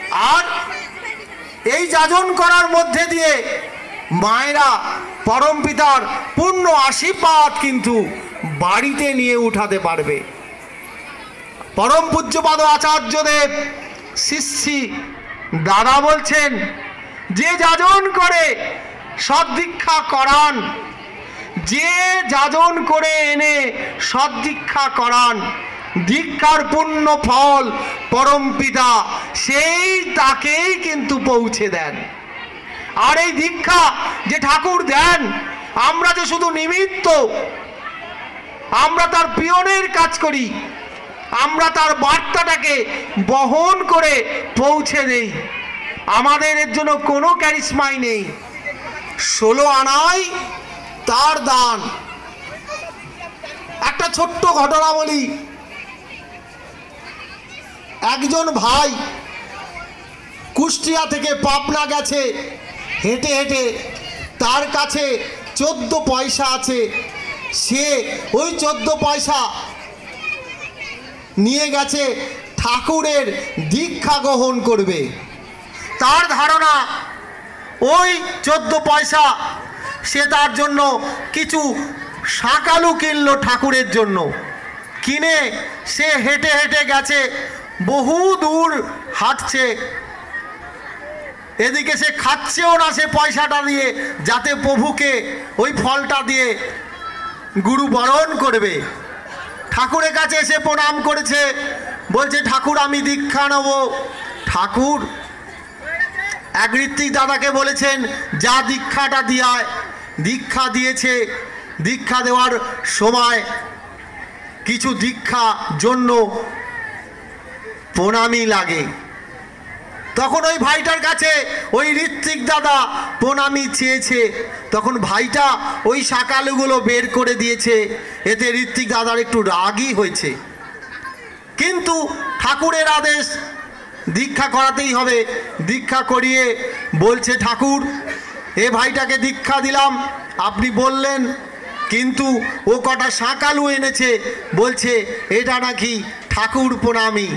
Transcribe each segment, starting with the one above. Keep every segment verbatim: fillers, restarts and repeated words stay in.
আর এই যাজন করার মধ্যে দিয়ে মায়েরা পরম পিতার পূর্ণ আশীর্বাদ কিন্তু বাড়িতে নিয়ে উঠাতে পারবে। পরম পূজ্যপাদ আচার্যদেব শিষ্যি দাদা বলছেন, যে যাজন করে সদ্দীক্ষা করান, যে যাজন করে এনে সদ্দীক্ষা করান, দীক্ষার পুণ্য ফল পরম পিতা সেই তাকেই কিন্তু পৌঁছে দেন। আর এই দীক্ষা যে ঠাকুর দেন, আমরা যে শুধু নিমিত্ত, আমরা তার পিয়নের কাজ করি, আমরা তার বার্তাটাকে বহন করে পৌঁছে দেই। আমাদের এর জন্য কোনো ক্যারিশমাই নেই, ষোলো আনাই তার দান। একটা ছোট্ট ঘটনা বলি। একজন ভাই কুষ্টিয়া থেকে পাবনা গেছে হেঁটে হেঁটে, তার কাছে চোদ্দ পয়সা আছে, সে ওই চোদ্দ পয়সা নিয়ে গেছে ঠাকুরের দীক্ষা গ্রহণ করবে। তার ধারণা ওই চোদ্দ পয়সা সে তার জন্য কিছু শাকালু কিনলো ঠাকুরের জন্য, কিনে সে হেঁটে হেঁটে গেছে, বহু দূর হাঁটছে, এদিকে সে খাচ্ছেও না সে পয়সাটা দিয়ে, যাতে প্রভুকে ওই ফলটা দিয়ে গুরু বরণ করবে। ঠাকুরের কাছে এসে প্রণাম করেছে, বলছে ঠাকুর আমি দীক্ষা নেব। ঠাকুর এক ঋত্বিক দাদাকে বলেছেন যা দীক্ষাটা দিয়ায়, দীক্ষা দিয়েছে। দীক্ষা দেওয়ার সময় কিছু দীক্ষা জন্য প্রণামী লাগে, তখন ওই ভাইটার কাছে ওই ঋত্বিক দাদা প্রণামী চেয়েছে, তখন ভাইটা ওই শাকালুগুলো বের করে দিয়েছে। এতে ঋত্বিক দাদার একটু রাগই হয়েছে, কিন্তু ঠাকুরের আদেশ দীক্ষা করাতেই হবে। দীক্ষা করিয়ে বলছে ঠাকুর এ ভাইটাকে দীক্ষা দিলাম, আপনি বললেন, কিন্তু ও কটা শাকালু এনেছে, বলছে এটা নাকি ঠাকুর প্রণামী।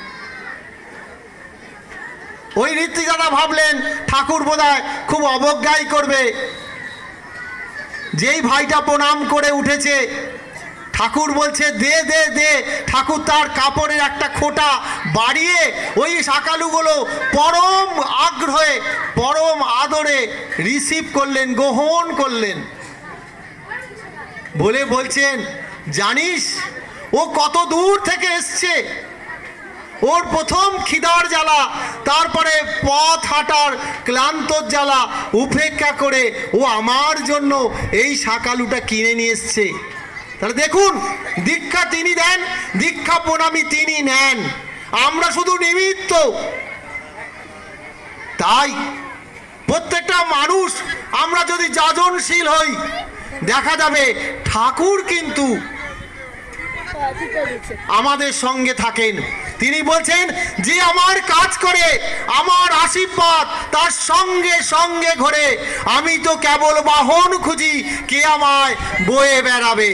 ওই ঋত্বিক দাদা ভাবলেন ঠাকুর বোধহয় খুব অবজ্ঞাই করবে। যেই ভাইটা প্রণাম করে উঠেছে, ঠাকুর বলছে দে দে দে। ঠাকুর তার কাপড়ের একটা খোঁটা বাড়িয়ে ওই শাকালুগুলো পরম আগ্রহে পরম আদরে রিসিভ করলেন, গ্রহণ করলেন। বলে বলছেন জানিস ও কত দূর থেকে এসছে, ওর প্রথম খিদার জ্বালা, তারপরে পথ হাঁটার ক্লান্তর জ্বালা উপেক্ষা করে ও আমার জন্য এই শাকালুটা কিনে নিয়ে এসছে। তাহলে দেখুন, দীক্ষা তিনি দেন, দীক্ষা প্রণামী তিনি নেন, আমরা শুধু নিমিত্ত। তাই প্রত্যেকটা মানুষ আমরা যদি যাজনশীল হই, দেখা যাবে ঠাকুর কিন্তু আমাদের সঙ্গে থাকেন। তিনি বলছেন যে আমার কাজ করে, আমার আশীর্বাদ তার সঙ্গে সঙ্গে ঘোরে, আমি তো কেবল বাহন খুঁজি, কে আমায় বয়ে বেড়াবে।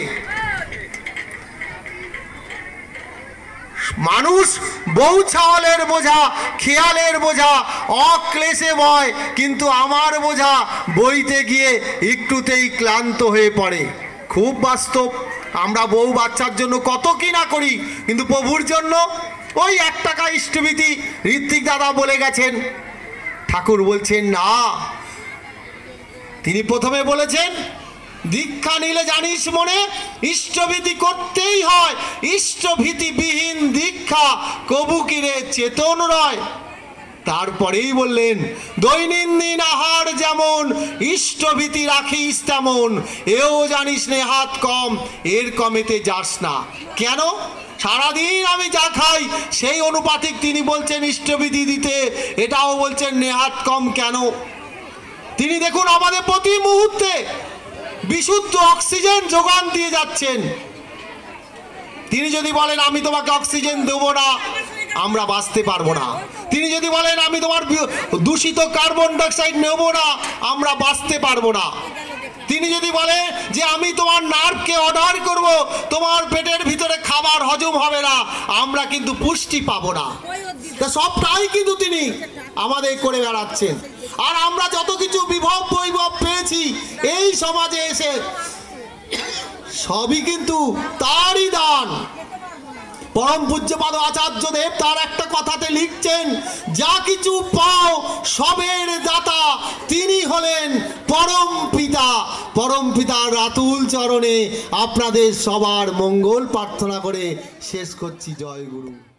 মানুষ বউ ছাওয়ালের বোঝা, খেয়ালের বোঝা অক্লেশে বয়, কিন্তু আমার বোঝা বইতে গিয়ে একটুতেই ক্লান্ত হয়ে পড়ে। খুব বাস্তব। আমরা বউ বাচ্চার জন্য কত কি না করি, কিন্তু প্রভুর জন্য ওই এক টাকা ইষ্টভীতি ঋত্বিক দাদা বলে গেছেন। ঠাকুর বলছেন না, তিনি প্রথমে বলেছেন দীক্ষা নিলে জানিস মনে ইষ্টভীতি করতেই হয়, ইষ্টভীতি বিহীন দীক্ষা কবু কিরে চেতন রয়। তারপরেই বললেন দৈনন্দিন আহার যেমন ইষ্টভীতি রাখিস তেমন, এও জানিস নে হাত কম এর কমেতে যাস না। কেন? সারাদিন আমি যা খাই সেই অনুপাতিক তিনি বলছেন ইষ্টভীতি দিতে, এটাও বলছেন নেহাত কম। কেন? তিনি দেখুন আমাদের প্রতি মুহূর্তে বিশুদ্ধ অক্সিজেন যোগান দিয়ে যাচ্ছেন। তিনি যদি বলেন আমি তোমাকে অক্সিজেন দেবো না, আমরা বাঁচতে পারবো না। তিনি যদি বলেন আমি তোমার দূষিত কার্বন ডাইঅক্সাইড নেব না, আমরা বাঁচতে পারবো না। তিনি যদি বলে যে আমি তোমার নার্ভকে অর্ডার করব, তোমার পেটের ভিতরে খাবার হজম হবে না, আমরা কিন্তু পুষ্টি পাবো না। তা সবটাই কিন্তু তিনি আমাদের করে বেড়াচ্ছেন। আর আমরা যত কিছু বিভব বৈভব পেয়েছি এই সমাজে এসে, সবই কিন্তু তারই দান। পরম পূজ্যপাদ আচার্য দেব তার একটা কথাতে লিখছেন, যা কিছু পাও সবের দাতা তিনি হলেন পরম পিতা। পরম পিতার রাতুল চরণে আপনাদের সবার মঙ্গল প্রার্থনা করে শেষ করছি। জয় গুরু।